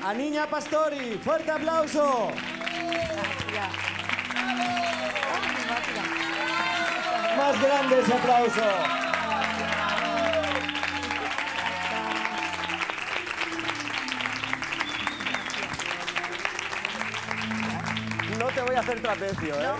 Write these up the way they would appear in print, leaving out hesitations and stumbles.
a Niña Pastori. ¡Fuerte aplauso! Más grande ese aplauso. No te voy a hacer trapecio, ¿eh?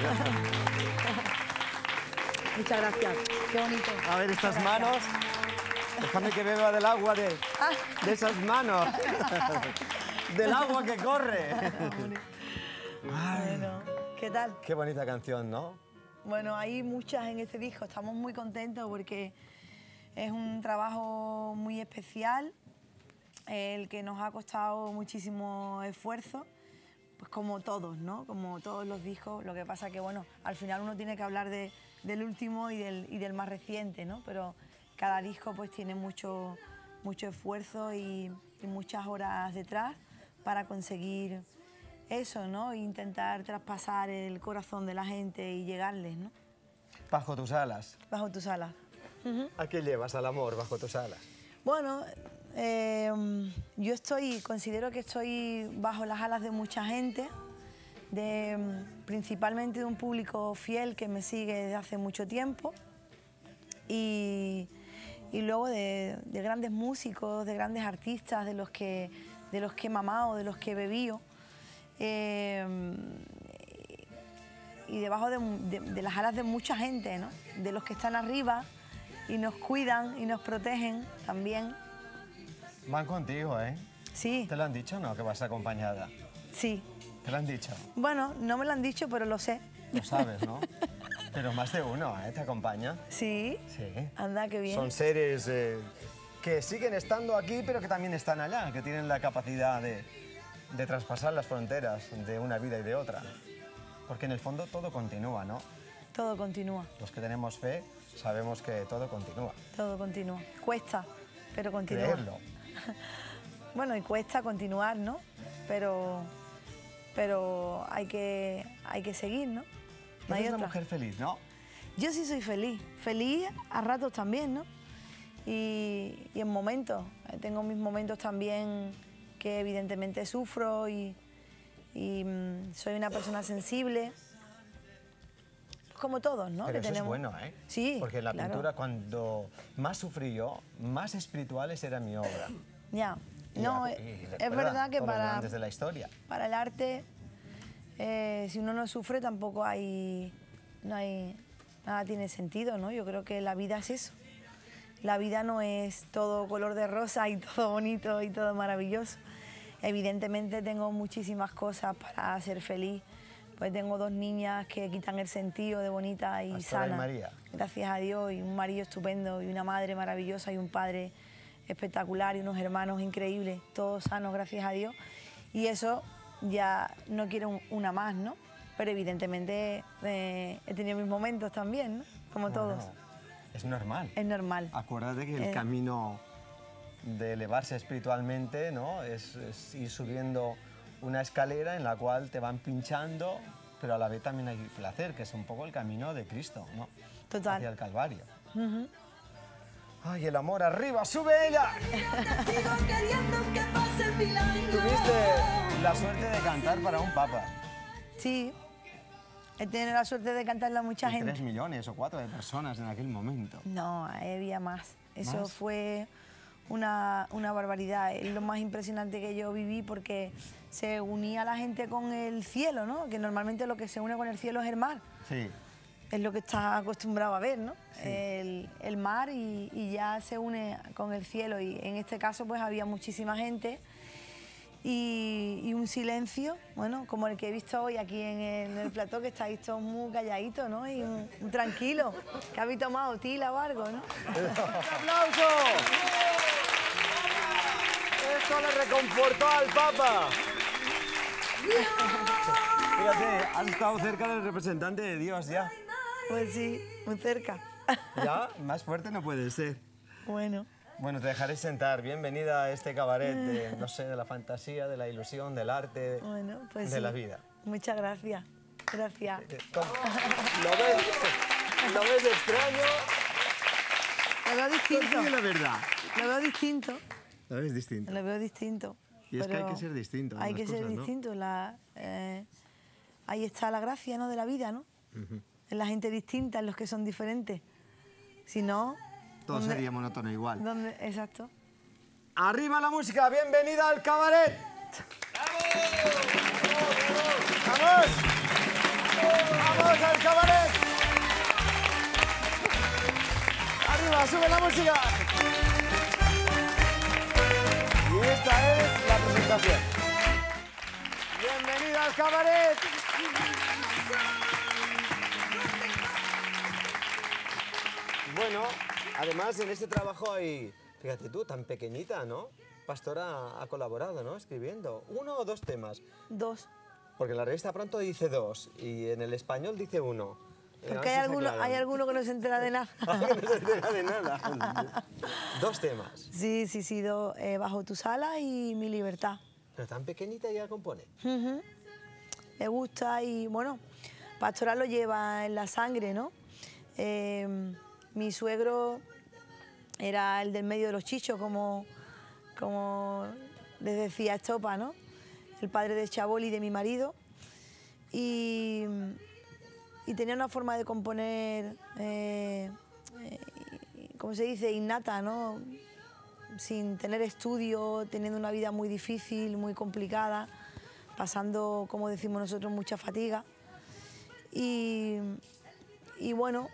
Muchas gracias. Qué bonito. A ver, estas manos. Déjame que beba del agua de esas manos. Del agua que corre. Bueno, ¿qué tal? Qué bonita canción, ¿no? Bueno, hay muchas en este disco. Estamos muy contentos porque es un trabajo muy especial, el que nos ha costado muchísimo esfuerzo, pues como todos, ¿no? Como todos los discos. Lo que pasa que, bueno, al final uno tiene que hablar del último y del más reciente, ¿no? Pero cada disco pues tiene mucho esfuerzo y muchas horas detrás para conseguir eso, ¿no? Intentar traspasar el corazón de la gente y llegarles, ¿no? Bajo tus alas. Bajo tus alas. ¿A qué llevas al amor bajo tus alas? Bueno, yo considero que estoy bajo las alas de mucha gente, principalmente de un público fiel que me sigue desde hace mucho tiempo y luego de grandes músicos, de grandes artistas, de los que he mamado, de los que he bebido. Y debajo de las alas de mucha gente, ¿no? De los que están arriba y nos cuidan y nos protegen también. Van contigo, ¿eh? Sí. ¿Te lo han dicho o no, que vas acompañada? Sí. ¿Te lo han dicho? Bueno, no me lo han dicho, pero lo sé. Lo sabes, ¿no? Pero más de uno, ¿eh? ¿Te acompaña? Sí. Sí. Anda, qué bien. Son seres que siguen estando aquí, pero que también están allá, que tienen la capacidad de traspasar las fronteras de una vida y de otra. Porque en el fondo todo continúa, ¿no? Todo continúa. Los que tenemos fe sabemos que todo continúa. Todo continúa. Cuesta, pero continúa. Creerlo. Bueno, y cuesta continuar, ¿no? Pero hay que seguir, ¿no? No hay Eres una otra. mujer feliz, ¿no? Yo sí soy feliz. Feliz a ratos también, ¿no? Y en momentos. Tengo mis momentos también que evidentemente sufro y soy una persona sensible, como todos, ¿no? Pero que eso tenemos... es bueno, ¿eh? Sí, porque en la claro. pintura, cuando más sufrí yo, más espirituales era mi obra. Ya, no, es verdad que antes de la historia. para el arte, si uno no sufre tampoco nada tiene sentido, ¿no? Yo creo que la vida es eso. La vida no es todo color de rosa y todo bonito y todo maravilloso. Evidentemente tengo muchísimas cosas para ser feliz. Pues tengo 2 niñas que quitan el sentido de bonita y Pastora sana. y María. Gracias a Dios, y un marido estupendo, y una madre maravillosa, y un padre espectacular, y unos hermanos increíbles, todos sanos, gracias a Dios. Y eso ya no quiero una más, ¿no? Pero evidentemente he tenido mis momentos también, ¿no? Como todos. Es normal. Es normal. Acuérdate que el camino de elevarse espiritualmente, ¿no? Es ir subiendo una escalera en la cual te van pinchando, pero a la vez también hay placer, que es un poco el camino de Cristo, ¿no? Total. Hacia el Calvario. ¡Ay, el amor arriba! ¡Sube ella! Tuviste la suerte de cantar para un papa. Sí, he tenido la suerte de cantarle a mucha gente. 3 millones o 4 de personas en aquel momento. No, había más. Eso ¿Más? fue una barbaridad. Es lo más impresionante que yo viví porque se unía la gente con el cielo, ¿no? Que normalmente lo que se une con el cielo es el mar. Sí. Es lo que estás acostumbrado a ver, ¿no? Sí. El mar y ya se une con el cielo. Y en este caso pues había muchísima gente y un silencio, bueno, como el que he visto hoy aquí en el plató, que estáis todos muy calladitos, ¿no? Y un tranquilo, que habéis tomado tila o algo, ¿no? ¡Aplauso! ¡Esto le reconfortó al Papa! Fíjate, has estado cerca del representante de Dios ya. Pues sí, muy cerca. Ya, más fuerte no puede ser. Bueno. Bueno, te dejaré sentar. Bienvenida a este cabaret de, no sé, de la fantasía, de la ilusión, del arte, Bueno, pues de sí. la vida. Muchas gracias. Gracias. ¿Cómo? ¿Lo ves extraño? Lo veo distinto. Dime la verdad. Lo veo distinto. Lo ves distinto. Lo veo distinto. Y es que hay que ser distinto. Hay que ser distinto. Ahí está la gracia, ¿no?, de la vida, ¿no? En la gente distinta, en los que son diferentes. Si no... Todo sería monótono igual. Exacto. ¡Arriba la música! ¡Bienvenida al cabaret! ¡Vamos! ¡Vamos al cabaret! ¡Arriba, sube la música! Y esta es la presentación. ¡Bienvenida al cabaret! Bueno, además en este trabajo hay, fíjate tú, tan pequeñita, ¿no? Pastora ha colaborado, ¿no? Escribiendo. ¿1 o 2 temas? 2. Porque en la revista Pronto dice 2 y en el español dice 1. Porque hay alguno que no se entera de nada. No se entera de nada. 2 temas. Sí, Bajo tus alas y Mi libertad. Pero tan pequeñita ya compone. Me gusta y, bueno, Pastora lo lleva en la sangre, ¿no? Mi suegro era el del medio de los chichos, como les decía Estopa, ¿no? El padre de Chaboli y de mi marido. Y tenía una forma de componer, ¿cómo se dice?, innata, ¿no? Sin tener estudio, teniendo una vida muy difícil, muy complicada, pasando, como decimos nosotros, mucha fatiga. Y bueno,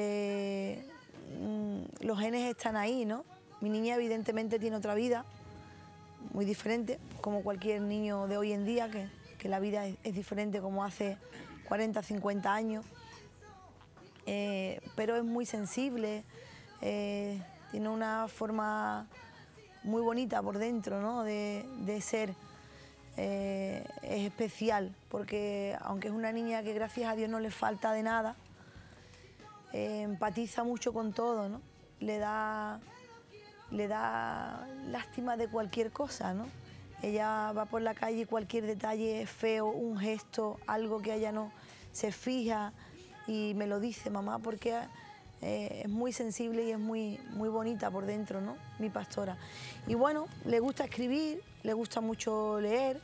los genes están ahí, ¿no? Mi niña evidentemente tiene otra vida, muy diferente, como cualquier niño de hoy en día, que la vida es diferente como hace 40, 50 años. Pero es muy sensible, tiene una forma muy bonita por dentro, ¿no?, de ser. Es especial, porque aunque es una niña que gracias a Dios no le falta de nada, empatiza mucho con todo, ¿no? Le da lástima de cualquier cosa, ¿no? Ella va por la calle y cualquier detalle feo, un gesto, algo que ella no se fija y me lo dice, mamá, porque es muy sensible y es muy bonita por dentro, ¿no?, mi Pastora. Y bueno, le gusta escribir, le gusta mucho leer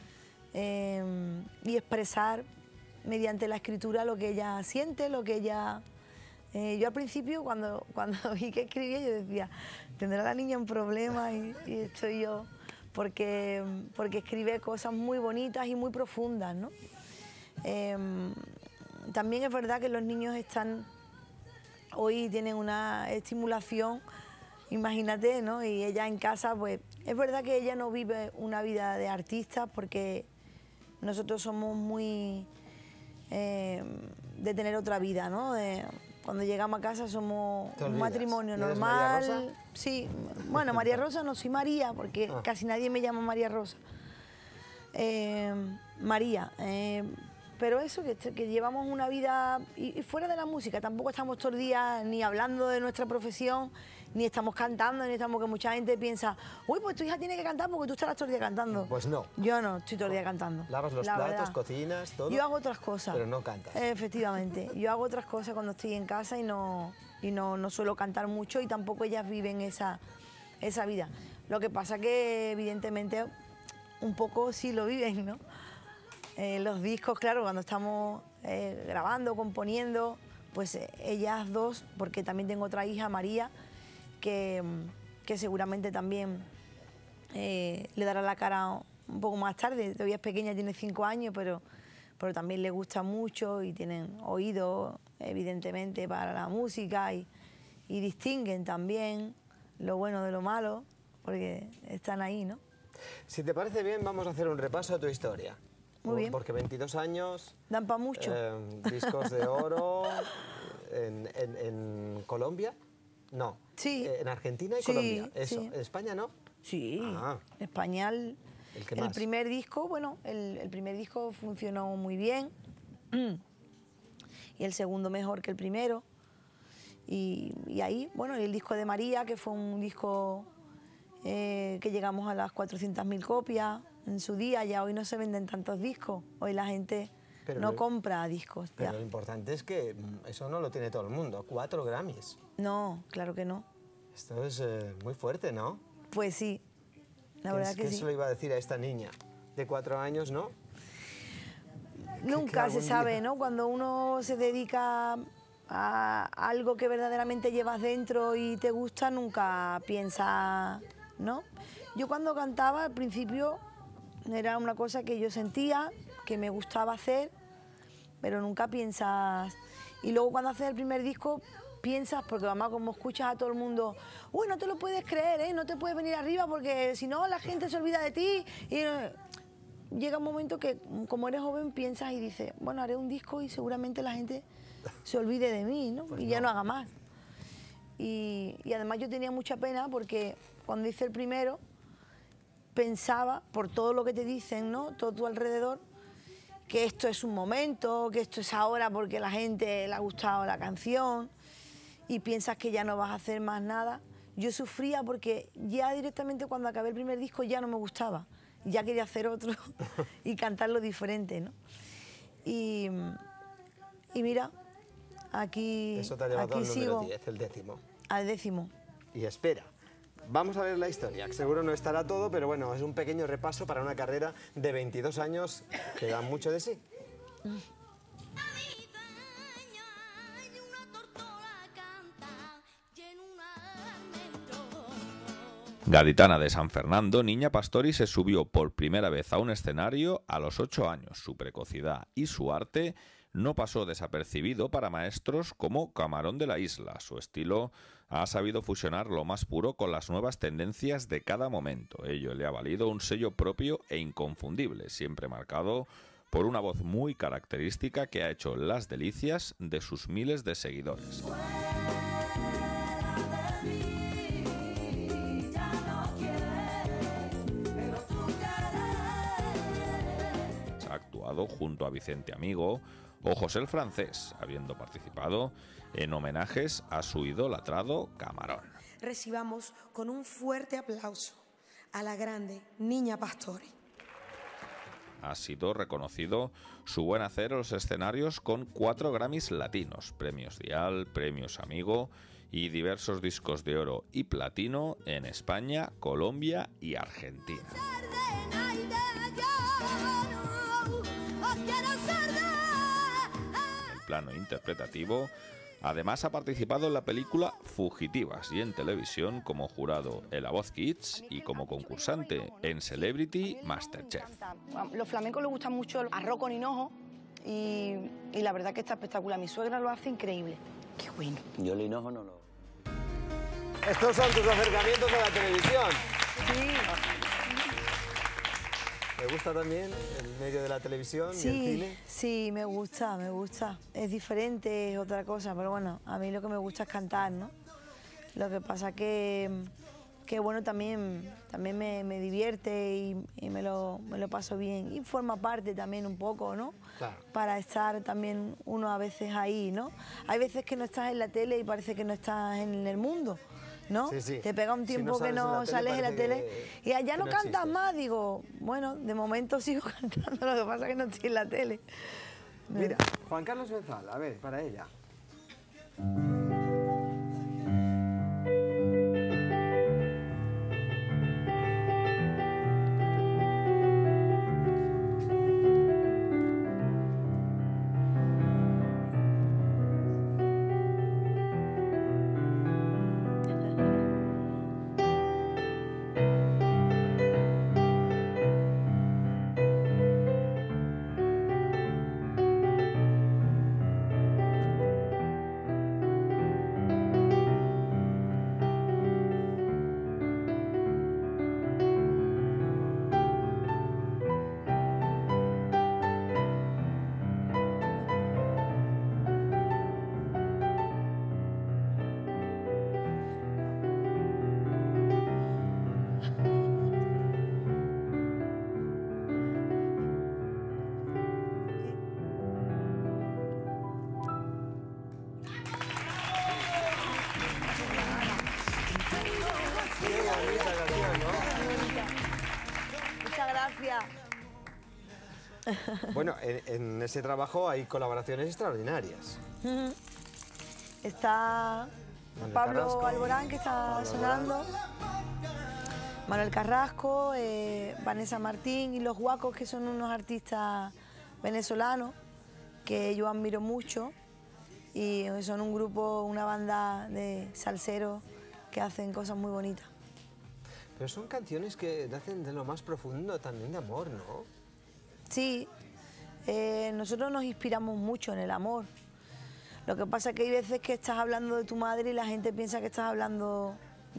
y expresar mediante la escritura lo que ella siente, lo que ella... yo al principio, cuando vi que escribía, yo decía, tendrá la niña un problema y estoy yo, porque escribe cosas muy bonitas y muy profundas, ¿no? También es verdad que los niños hoy tienen una estimulación, imagínate, ¿no? Y ella en casa, pues, es verdad que ella no vive una vida de artista porque nosotros somos muy de tener otra vida, ¿no? Cuando llegamos a casa somos un matrimonio normal. ¿María Rosa? Sí, bueno, María Rosa no, soy María, porque casi nadie me llama María Rosa. María. Pero eso, que llevamos una vida y fuera de la música, tampoco estamos todo el día ni hablando de nuestra profesión, ni estamos cantando, ni estamos, que mucha gente piensa, uy, pues tu hija tiene que cantar porque tú estarás todo el día cantando. Pues no. Yo no, estoy todo el día cantando. Lavas los platos, verdad. Cocinas, todo. Yo hago otras cosas. Pero no cantas. Efectivamente, yo hago otras cosas cuando estoy en casa y no suelo cantar mucho y tampoco ellas viven esa vida. Lo que pasa que evidentemente un poco sí lo viven, ¿no? Los discos, claro, cuando estamos grabando, componiendo, pues ellas dos, porque también tengo otra hija, María, que seguramente también le dará la cara un poco más tarde. Todavía es pequeña, tiene 5 años, pero también le gusta mucho y tienen oído, evidentemente, para la música y distinguen también lo bueno de lo malo, porque están ahí, ¿no? Si te parece bien, vamos a hacer un repaso de tu historia. Muy bien. Porque 22 años... Dan para mucho. Discos de oro en Colombia. No. Sí. En Argentina y sí, Colombia. Eso. Sí. ¿En España no? Sí. En España el primer disco, bueno, el primer disco funcionó muy bien. Y el segundo mejor que el primero. Y ahí, bueno, el disco de María, que fue un disco que llegamos a las 400.000 copias en su día. Ya hoy no se venden tantos discos. Hoy la gente no compra discos. Pero ya. Lo importante es que eso no lo tiene todo el mundo. 4 Grammys. No, claro que no. Esto es muy fuerte, ¿no? Pues sí. La verdad que ¿Qué sí. se lo iba a decir a esta niña de 4 años, no? Nunca se algún sabe, día- ¿no? Cuando uno se dedica a algo que verdaderamente llevas dentro y te gusta, nunca piensas, ¿no? Yo cuando cantaba al principio era una cosa que yo sentía, que me gustaba hacer, pero nunca piensas... Y luego cuando haces el primer disco piensas, porque además como escuchas a todo el mundo, uy, no te lo puedes creer, ¿eh? No te puedes venir arriba porque si no la gente se olvida de ti. Y llega un momento que como eres joven piensas y dices, bueno, haré un disco y seguramente la gente se olvide de mí, ¿no? Pues y ya no haga más. Y además yo tenía mucha pena porque cuando hice el primero pensaba, por todo lo que te dicen, ¿no? Todo tu alrededor, que esto es un momento, que esto es ahora porque la gente le ha gustado la canción y piensas que ya no vas a hacer más nada. Yo sufría porque ya directamente cuando acabé el primer disco ya no me gustaba, ya quería hacer otro y cantarlo diferente, ¿no? Y mira, aquí, Eso te ha llevado aquí al número sigo 10, el 10º. al 10º. Y espera, vamos a ver la historia, que seguro no estará todo, pero bueno, es un pequeño repaso para una carrera de 22 años que da mucho de sí. Gaditana de San Fernando, Niña Pastori se subió por primera vez a un escenario a los 8 años. Su precocidad y su arte no pasó desapercibido para maestros como Camarón de la Isla. Su estilo ha sabido fusionar lo más puro con las nuevas tendencias de cada momento. Ello le ha valido un sello propio e inconfundible, siempre marcado por una voz muy característica que ha hecho las delicias de sus miles de seguidores. Ha actuado junto a Vicente Amigo o José el Francés, habiendo participado en homenajes a su idolatrado Camarón. Recibamos con un fuerte aplauso a la grande Niña Pastori. Ha sido reconocido su buen hacer en los escenarios con 4 Grammys latinos, premios Dial, premios Amigo y diversos discos de oro y platino en España, Colombia y Argentina. En el plano interpretativo, además ha participado en la película Fugitivas y en televisión como jurado en La Voz Kids y como concursante en Celebrity Masterchef. Los flamencos les gusta mucho el arroz con hinojo y la verdad que está espectacular. Mi suegra lo hace increíble. Qué bueno. Yo el hinojo no lo... Estos son tus acercamientos a la televisión. Sí. ¿Te gusta también el medio de la televisión y el cine? Sí, me gusta, me gusta. Es diferente, es otra cosa, pero bueno, a mí lo que me gusta es cantar, ¿no? Lo que pasa que bueno, también me divierte y me lo paso bien. Y forma parte también un poco, ¿no? Claro. Para estar también uno a veces ahí, ¿no? Hay veces que no estás en la tele y parece que no estás en el mundo, ¿no? Sí, sí. Te pega un Si tiempo no que no sales en la parece tele y allá que no no cantas existes. más. Digo, bueno, de momento sigo cantando, lo que pasa es que no estoy en la tele. Mira, Juan Carlos Benzal, a ver, para ella. Muchas gracias. Bueno, en ese trabajo hay colaboraciones extraordinarias. Está Manuel Pablo Carrasco, Alborán, que está Pablo sonando. Manuel Carrasco, Vanessa Martín y Los Guacos, que son unos artistas venezolanos que yo admiro mucho y son un grupo, una banda de salseros que hacen cosas muy bonitas. Pero son canciones que nacen de lo más profundo también de amor, ¿no? Sí, nosotros nos inspiramos mucho en el amor. Lo que pasa es que hay veces que estás hablando de tu madre y la gente piensa que estás hablando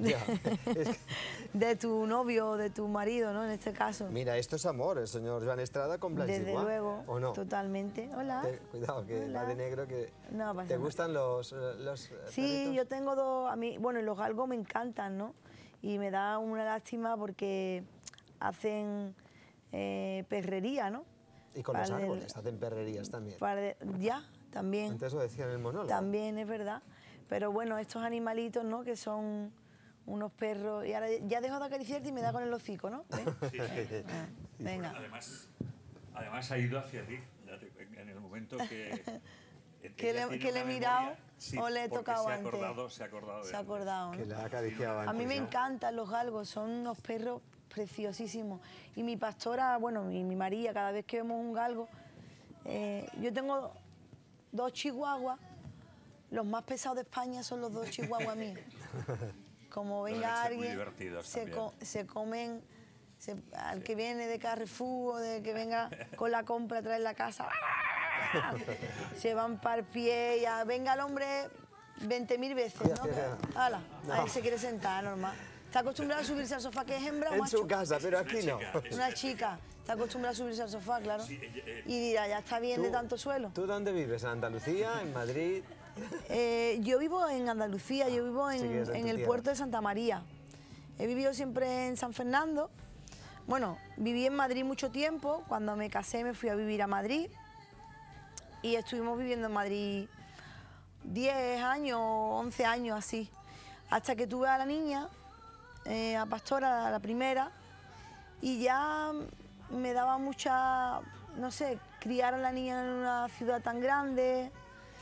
de tu novio o de tu marido, ¿no? En este caso. Mira, esto es amor, el señor Joan Estrada con Blanche Desde Dubois, luego, ¿o no? totalmente. Hola. Cuidado, que Hola. va de negro, que No pasa ¿te nada. gustan los Sí, perritos? yo tengo dos, a mí, bueno, los galgos me encantan, ¿no? Y me da una lástima porque hacen perrería, ¿no? Y con los Para el- árboles, hacen perrerías también. Ya, también. Antes lo decía en el monólogo. También es verdad. Pero bueno, estos animalitos, ¿no? Que son unos perros. Y ahora ya dejo de acariciarte y me da con el hocico, ¿no? ¿Ven? Ah, venga. Además ha ido hacia ti, en el momento que... Que ella le- tiene que le he una mirado memoria, sí, o le he porque tocado se ha antes. acordado, se ha acordado de Se ha antes. acordado, Que ¿no? la ha acariciado A mí antes, me ¿no? encantan los galgos, son unos perros preciosísimos. Y mi pastora, bueno, y mi María, cada vez que vemos un galgo, yo tengo 2 chihuahuas, los más pesados de España son los 2 chihuahuas míos. Como Deben venga ser muy alguien, divertidos se, también. se comen, al que viene de Carrefour o de que venga con la compra a traer la casa, se van para el pie y venga el hombre 20.000 veces, ¿no? Hala, a ver, se quiere sentar, normal. Está acostumbrado a subirse al sofá, que es hembra o En macho. su casa, pero aquí no. Una chica, está acostumbrada a subirse al sofá, claro. Y dirá, ya está bien de tanto suelo. ¿Tú dónde vives? ¿En Andalucía? ¿En Madrid? Yo vivo en Andalucía, yo vivo Sí, que es en en tu el tierra. puerto de Santa María. He vivido siempre en San Fernando. Bueno, viví en Madrid mucho tiempo. Cuando me casé me fui a vivir a Madrid. Y estuvimos viviendo en Madrid 10 años, 11 años así. Hasta que tuve a la niña, a Pastora, la primera. Y ya me daba mucha, no sé, criar a la niña en una ciudad tan grande.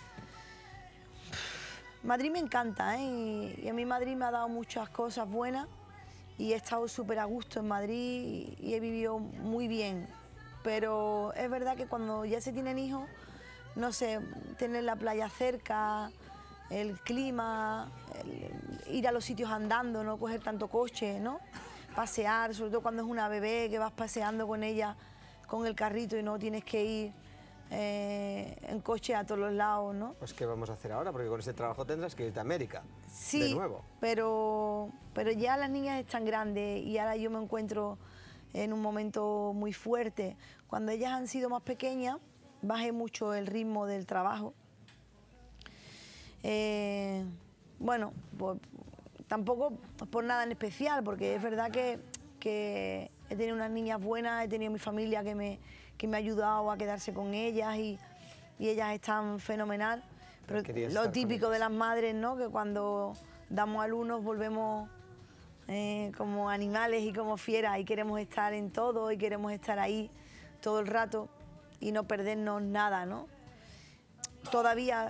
Madrid me encanta, ¿eh? Y a mí Madrid me ha dado muchas cosas buenas y he estado súper a gusto en Madrid y he vivido muy bien. Pero es verdad que cuando ya se tienen hijos, no sé, tener la playa cerca, el clima, ir a los sitios andando, no coger tanto coche, ¿no? Pasear, sobre todo cuando es una bebé que vas paseando con ella con el carrito y no tienes que ir en coche a todos los lados, ¿no? Pues ¿qué vamos a hacer ahora? Porque con ese trabajo tendrás que irte a América. Sí, De nuevo. pero ya las niñas están grandes y ahora yo me encuentro en un momento muy fuerte. Cuando ellas han sido más pequeñas, bajé mucho el ritmo del trabajo. Bueno, pues, tampoco por nada en especial, porque es verdad que he tenido unas niñas buenas, he tenido mi familia que me ha ayudado a quedarse con ellas y ellas están fenomenal. Pero Querías lo estar con típico de ellas. las madres, ¿no? Que cuando damos alumnos volvemos como animales y como fieras y queremos estar en todo y queremos estar ahí todo el rato y no perdernos nada, ¿no? Todavía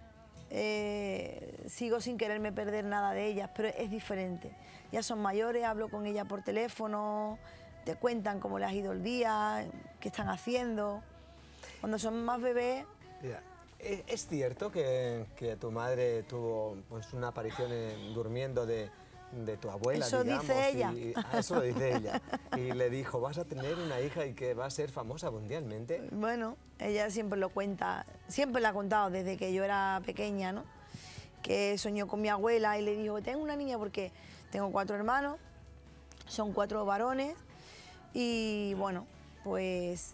sigo sin quererme perder nada de ellas, pero es diferente. Ya son mayores, hablo con ellas por teléfono, te cuentan cómo les ha ido el día, qué están haciendo. Cuando son más bebés, Mira, ¿es cierto que tu madre tuvo pues, una aparición durmiendo de tu abuela, Eso digamos? dice ella. Eso lo dice ella. Y le dijo, vas a tener una hija y que va a ser famosa mundialmente. bueno, ella siempre lo cuenta, siempre la ha contado desde que yo era pequeña, ¿no? Que soñó con mi abuela y le dijo, tengo una niña porque tengo 4 hermanos, son 4 varones y bueno, pues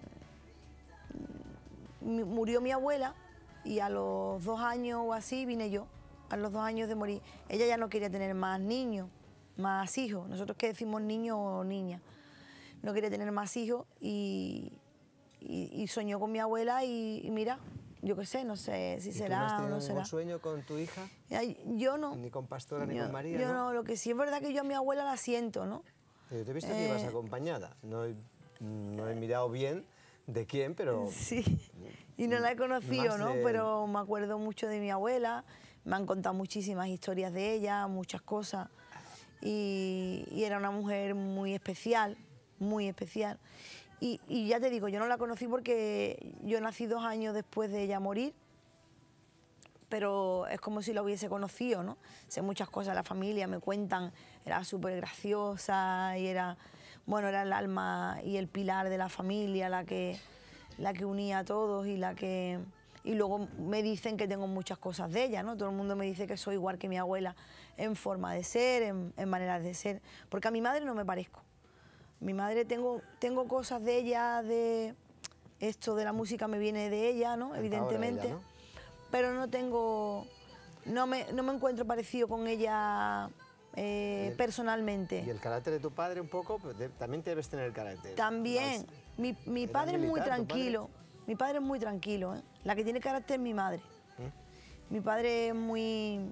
murió mi abuela y a los 2 años o así vine yo, a los 2 años de morir. Ella ya no quería tener más niños, más hijos, nosotros que decimos niño o niña, no quería tener más hijos y soñó con mi abuela y mira, yo qué sé, no sé si ¿Y tú será no has o tenido no ningún será. sueño con tu hija? Ay, yo no. Ni con Pastora ni Yo- con María, Yo ¿no? no, lo que sí es verdad que yo a mi abuela la siento, ¿no? Yo te he visto que ibas acompañada. No he mirado bien de quién, pero... Sí, y no la he conocido, Más ¿no? de- Pero me acuerdo mucho de mi abuela, me han contado muchísimas historias de ella, muchas cosas. y era una mujer muy especial, muy especial. Y ya te digo, yo no la conocí porque yo nací 2 años después de ella morir, pero es como si la hubiese conocido, ¿no? Sé muchas cosas de la familia, me cuentan, era súper graciosa y era, bueno, era el alma y el pilar de la familia, la que unía a todos y luego me dicen que tengo muchas cosas de ella, ¿no? Todo el mundo me dice que soy igual que mi abuela en forma de ser, en maneras de ser, porque a mi madre no me parezco. Mi madre tengo cosas de ella, de esto de la música me viene de ella, ¿no? Evidentemente. Ella, ¿no? Pero no me encuentro parecido con ella personalmente. ¿Y el carácter de tu padre un poco? Pues también debes tener el carácter. También. Mi padre es muy tranquilo. Mi padre es muy tranquilo, ¿eh? La que tiene carácter es mi madre. Mi padre es muy...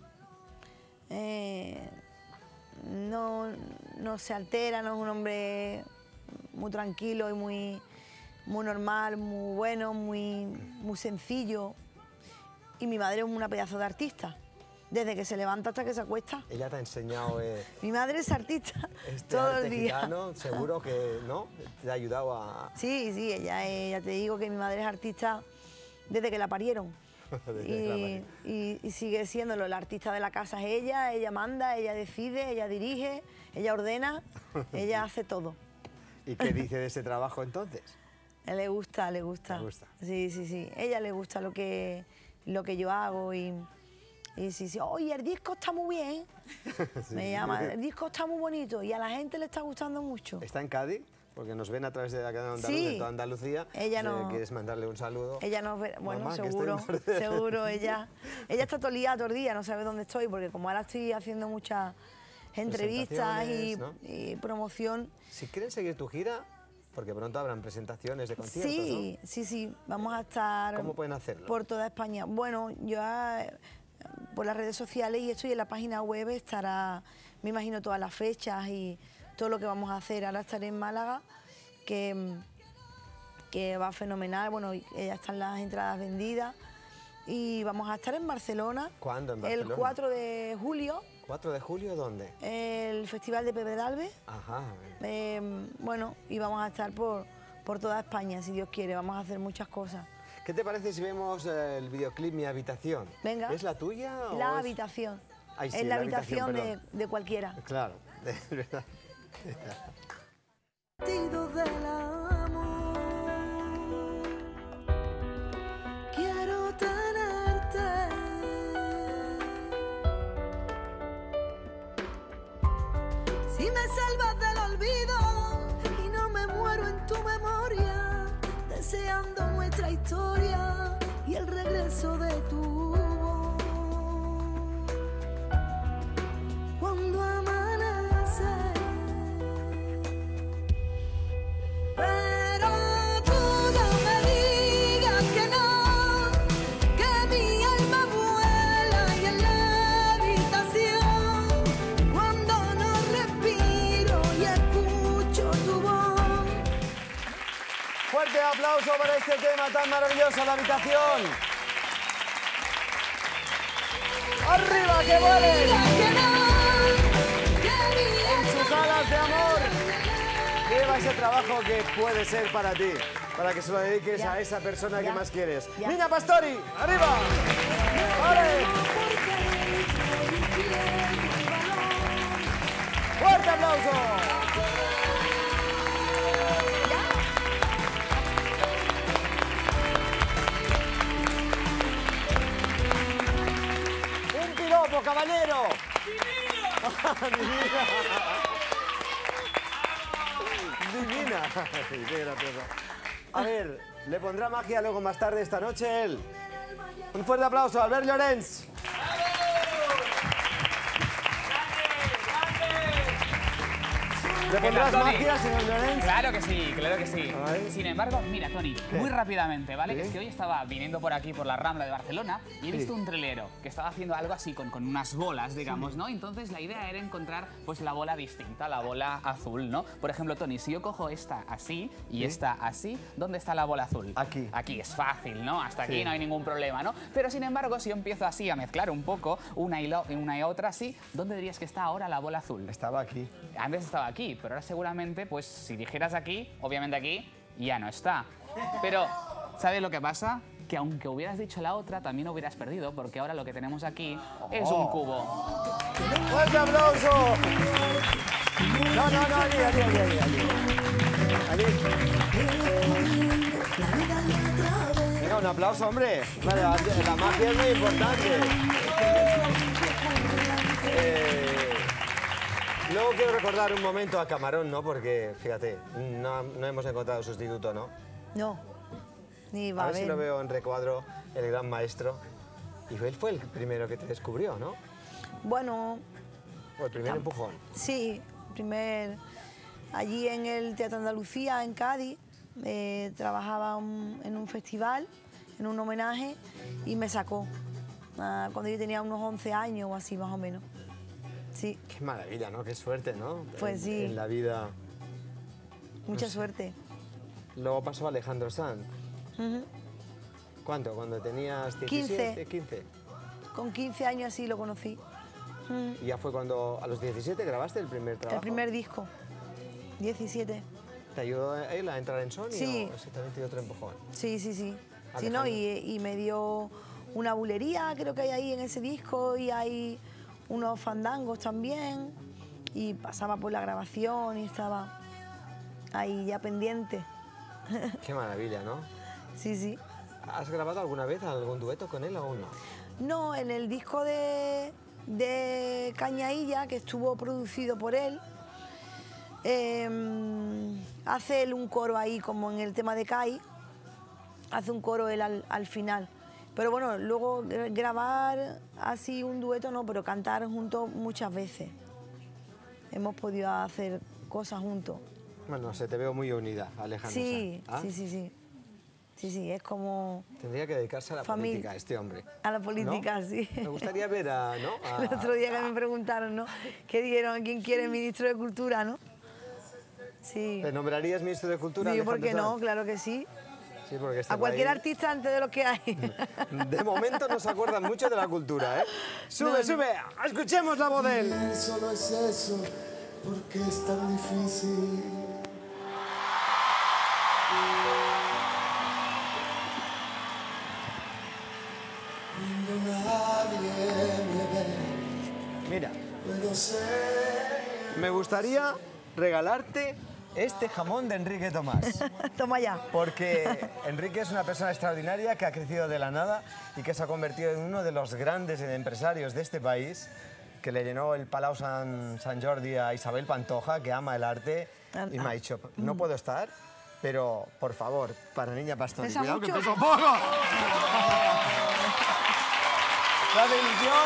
no se altera, no es un hombre muy tranquilo y muy normal, muy bueno, muy sencillo. Y mi madre es una pedazo de artista, desde que se levanta hasta que se acuesta. Ella te ha enseñado... Mi madre es artista este todo arte el día. gitano, seguro que, ¿no? Te ha ayudado a... Sí, ella te digo que mi madre es artista desde que la parieron. Y sigue siéndolo, la artista de la casa es ella manda, ella decide, ella dirige, ella ordena, ella hace todo. ¿Y qué dice de ese trabajo entonces? Le gusta. ¿Le gusta? Sí. Ella le gusta lo que yo hago y sí. Oye, el disco está muy bien. Sí. Me llama, el disco está muy bonito y a la gente le está gustando mucho. ¿Está en Cádiz? Porque nos ven a través de la cadena andaluz, sí. de toda Andalucía. Ella no... ¿Quieres mandarle un saludo? Ella nos ve... Bueno, mamá, seguro. Ella está todo el día, todo el día, no sabe dónde estoy, porque como ahora estoy haciendo muchas entrevistas y promoción... Si quieren seguir tu gira, porque pronto habrán presentaciones de conciertos, sí, ¿no? Sí, vamos a estar... ¿Cómo pueden hacerlo? Por toda España. Bueno, yo por las redes sociales y esto y en la página web estará, me imagino, todas las fechas y todo lo que vamos a hacer. Ahora estaré en Málaga, que va fenomenal. Bueno, ya están las entradas vendidas. Y vamos a estar en Barcelona. ¿Cuándo en Barcelona? El 4 de julio. ¿4 de julio dónde? El Festival de Pedralbes. Ajá. Bueno, y vamos a estar por toda España, si Dios quiere. Vamos a hacer muchas cosas. ¿Qué te parece si vemos el videoclip Mi Habitación? Venga. ¿Es la tuya o La es...? habitación. Ay, sí, es la habitación perdón. de cualquiera. Claro, es verdad. Del amor, quiero tenerte. Si me salvas del olvido y no me muero en tu memoria, deseando nuestra historia y el regreso de tu voz. Cuando amanece. Pero tú no me digas que no, que mi alma vuela y en la habitación, cuando no respiro y escucho tu voz. Fuerte aplauso para este tema tan maravilloso, La Habitación. ¡Arriba, que vuelen! En sus alas de amor. Lleva ese trabajo que puede ser para ti, para que se lo dediques a esa persona que más quieres. Niña Pastori, arriba. ¡Vale! ¡Fuerte aplauso! ¡Un piropo, caballero! ¡Divino! Divina. Qué gracioso. A ver, le pondrá magia luego más tarde esta noche él. Un fuerte aplauso a Albert Llorens. ¿Te ¿Qué pondrás tal, Toni? magia, señor Llorens? Claro que sí, claro que sí. Ay. Sin embargo, mira, Toni, muy rápidamente, ¿vale? ¿Sí? Que es que hoy estaba viniendo por aquí, por la Rambla de Barcelona, y he visto un trilero que estaba haciendo algo así con unas bolas, digamos, ¿no? Entonces la idea era encontrar pues la bola distinta, la bola azul, ¿no? Por ejemplo, Toni, si yo cojo esta así y esta así, ¿dónde está la bola azul? Aquí. Aquí, es fácil, ¿no? Hasta aquí Sí. no hay ningún problema, ¿no? Pero sin embargo, si yo empiezo así a mezclar un poco, una y otra así, ¿dónde dirías que está ahora la bola azul? Estaba aquí. Antes estaba aquí, pero ahora seguramente, pues si dijeras aquí, obviamente aquí ya no está. Pero, ¿sabes lo que pasa? Que aunque hubieras dicho la otra, también hubieras perdido, porque ahora lo que tenemos aquí es un cubo. ¡Fuerte aplauso! No, allí. Venga, un aplauso, hombre. Vale, la magia es muy importante. Luego quiero recordar un momento a Camarón, ¿no? Porque, fíjate, no hemos encontrado sustituto, ¿no? No, ni va A a ver si haber. lo veo en recuadro, el gran maestro. Y él fue el primero que te descubrió, ¿no? Bueno, O el primer empujón. sí, allí en el Teatro Andalucía, en Cádiz, trabajaba en un festival, en un homenaje, y me sacó cuando yo tenía unos 11 años o así, más o menos. Sí, Qué maravilla, ¿no? Qué suerte, ¿no? Pues sí. En la vida. mucha suerte. Luego pasó Alejandro Sanz. Ujú. ¿Cuánto? Cuando tenías 17, 15. Con 15 años así lo conocí. Ujú. Y ya fue cuando a los 17 grabaste el primer trabajo. El primer disco, 17. ¿Te ayudó él a entrar en Sony Sí. o exactamente dio otro empujón? Sí. Sí, Alejandro. no, y me dio una bulería, creo que hay ahí en ese disco, y hay unos fandangos también, y pasaba por la grabación y estaba ahí ya pendiente. Qué maravilla, ¿no? Sí. ¿Has grabado alguna vez algún dueto con él o aún no? No, en el disco de Cañailla, que estuvo producido por él, hace él un coro ahí, como en el tema de Kai, hace un coro él al final. Pero bueno, luego grabar así un dueto no, pero cantar juntos muchas veces. Hemos podido hacer cosas juntos. Bueno, se te veo muy unida, Alejandro Sí, Sanz. ¿Ah? sí, es como Tendría que dedicarse a la Familia. política este hombre. a la política, ¿No? sí. Me gustaría ver a... ¿no? El otro día que me preguntaron, ¿no? ¿Qué dijeron? ¿A quién quiere ministro de Cultura, no? Sí. ¿Te nombrarías ministro de Cultura, Sí, ¿por qué Alejandro no? Sanz? Claro que sí. Sí, porque este A cualquier país, artista antes de lo que hay. de momento no se acuerdan mucho de la cultura, ¿eh? ¡Sube, sube! ¡Escuchemos la voz de él! Solo es eso, porque es tan difícil. Cuando nadie me ve, Mira, puedo ser. me gustaría regalarte Este jamón de Enrique Tomás. Toma ya. Porque Enrique es una persona extraordinaria que ha crecido de la nada y que se ha convertido en uno de los grandes empresarios de este país, que le llenó el Palau Sant Jordi a Isabel Pantoja, que ama el arte, y me ha dicho, no puedo estar, pero por favor, para Niña Pastori, ¿Pesa cuidado mucho? que peso poco. ¿La ilusión?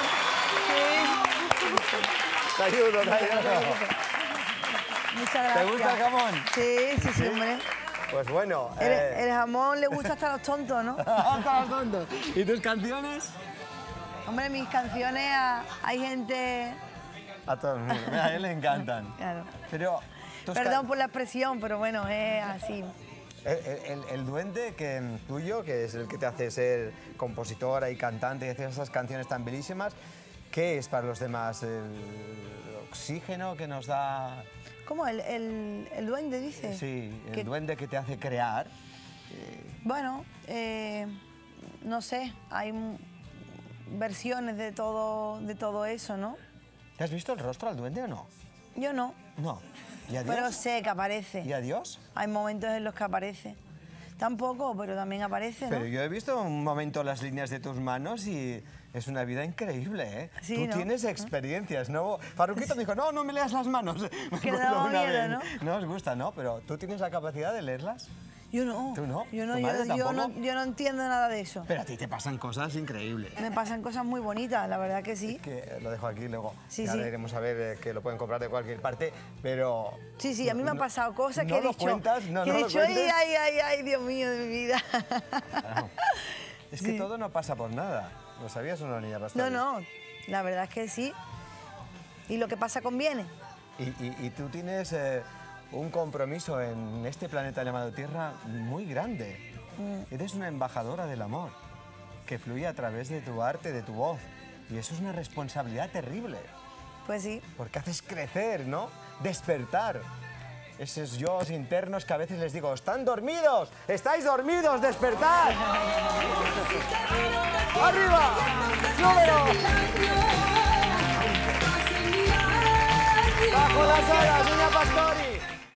Te ayudo, te ayudo. Muchas gracias. ¿Te gusta el jamón? Sí, hombre. Pues bueno, El jamón le gusta hasta a los tontos, ¿no? Hasta los tontos. ¿Y tus canciones? Hombre, mis canciones hay gente... A todo el mundo. A él le encantan. Claro. Pero Perdón por la expresión, pero bueno, es así. el duende tuyo, que es el que te hace ser compositora y cantante y hacer esas canciones tan bellísimas, ¿qué es para los demás? ¿El oxígeno que nos da? ¿Cómo? ¿El duende, dice? Sí, el Que- duende que te hace crear. Bueno, no sé, hay versiones de todo eso, ¿no? ¿Te has visto el rostro al duende o no? Yo no, No. ¿Y a Dios? pero sé que aparece. ¿Y a Dios? Hay momentos en los que aparece. Tampoco, pero también aparece, ¿no? Pero yo he visto un momento las líneas de tus manos y es una vida increíble, ¿eh? Sí, Tú ¿no? tienes experiencias, ¿no? Farruquito me dijo, no me leas las manos. Me Que le acuerdo daba una miedo, vez. ¿no? No os gusta, ¿no? Pero ¿tú tienes la capacidad de leerlas? Yo no. ¿Tú no? Yo no, ¿Tu madre yo tampoco? no entiendo nada de eso. Pero a ti te pasan cosas increíbles. Me pasan cosas muy bonitas, la verdad que sí. Que lo dejo aquí, luego Sí, ya sí. iremos a ver que lo pueden comprar de cualquier parte, pero... Sí, sí, a mí me han pasado cosas que no he lo dicho... cuentas, no que he lo dicho, cuentes. ay, Dios mío de mi vida. Claro. Es que todo no pasa por nada. ¿Lo sabías o no, niña Pastori? No, la verdad es que sí. Y lo que pasa conviene. Y tú tienes un compromiso en este planeta llamado Tierra muy grande. Eres una embajadora del amor, que fluye a través de tu arte, de tu voz. Y eso es una responsabilidad terrible, Pues sí. porque haces crecer, ¿no? Despertar. Esos yos internos que a veces les digo, ¡están dormidos! ¡Estáis dormidos! ¡Despertad! ¡Arriba! ¡Súbelo! ¡Bajo las alas!